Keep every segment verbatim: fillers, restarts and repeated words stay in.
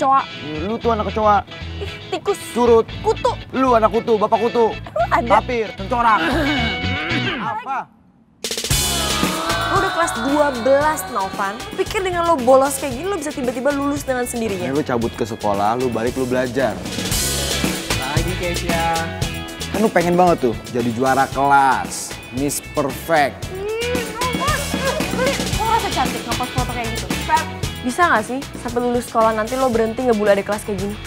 kecoa. Lu tuh anak kecoa. Ih, tikus. Curut. Kutu. Lu anak kutu, bapak kutu. Ada. Tapir, tencorak. Apa? Lo udah kelas dua belas, Novan. Pikir dengan lo bolos kayak gini lo bisa tiba-tiba lulus dengan sendirinya? Lu cabut ke sekolah, lu balik lu belajar. Lagi Keisha. Kan lu pengen banget tuh jadi juara kelas, Miss Perfect. Kok rasa cantik ngepost foto kayak gitu? Bisa gak sih sampai lulus sekolah nanti lo berhenti ngebully adik kelas kayak gini?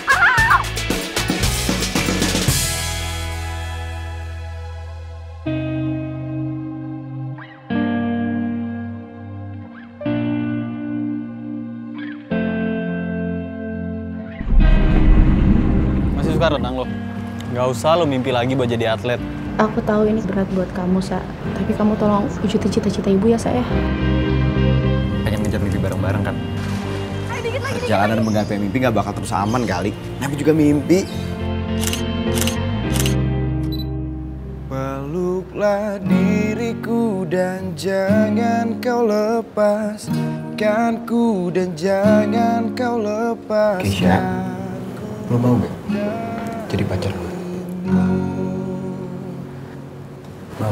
Masih suka renang lo? Gak usah lo mimpi lagi buat jadi atlet. Aku tahu ini berat buat kamu, Sa. Tapi kamu tolong wujudin cita-cita ibu ya, Sa ya. Pengen ngejar mimpi bareng-bareng kan? Perjalanan menggapai mimpi gak bakal terus aman kali. Namanya juga mimpi. Peluklah diriku dan jangan kau lepaskan ku dan jangan kau lepaskan. Keisha, lo mau gak jadi pacar gue? Mau.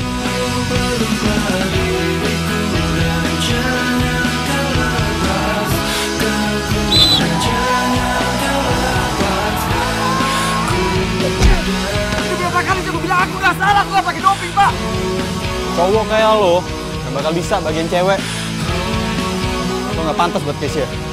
Berapa kali saya bilang aku gak salah, aku gak pakai doping, Pak. Cowok kayak lo gak bakal bisa bagian cewek. Lo gak pantas buat Keisha.